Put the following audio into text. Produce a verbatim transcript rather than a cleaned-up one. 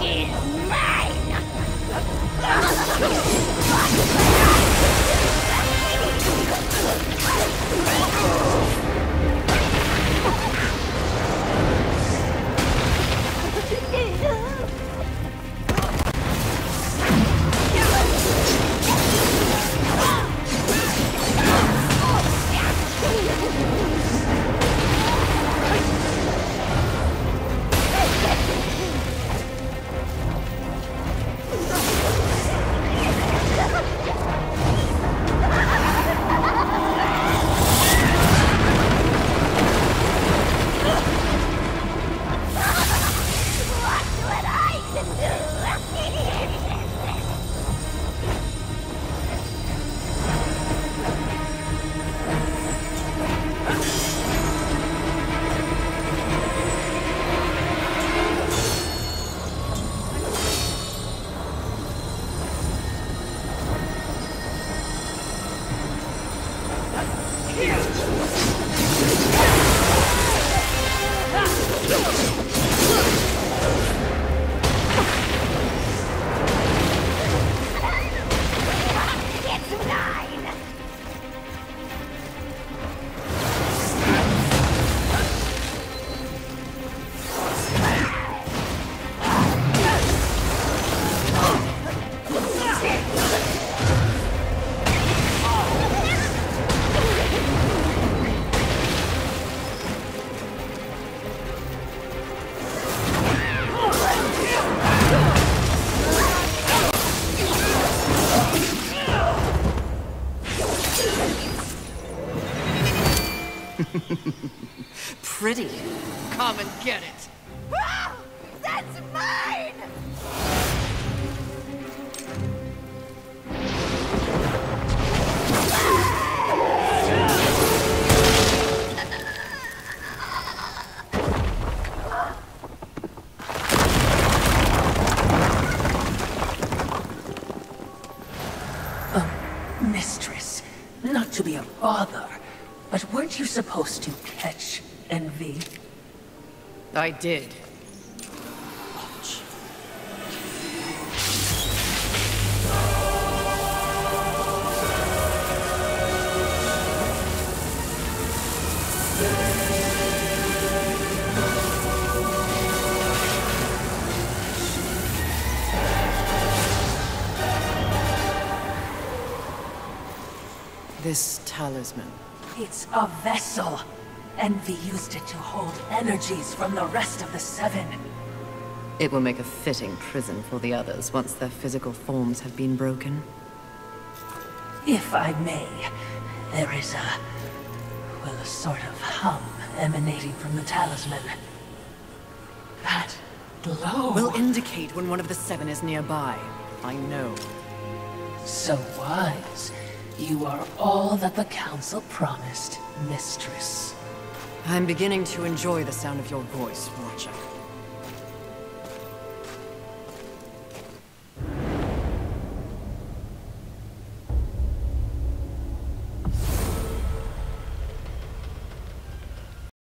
Pretty. Come and get it. Ah! That's mine! Oh, mistress. Not to be a bother, but weren't you supposed to catch envy? I did. Watch. This talisman. It's a vessel. Envy used it to hold energies from the rest of the Seven. It will make a fitting prison for the others once their physical forms have been broken. If I may, there is a... well, a sort of hum emanating from the talisman. That glow... Will indicate when one of the Seven is nearby. I know. So wise. You are all that the Council promised, mistress. I'm beginning to enjoy the sound of your voice, Watcher.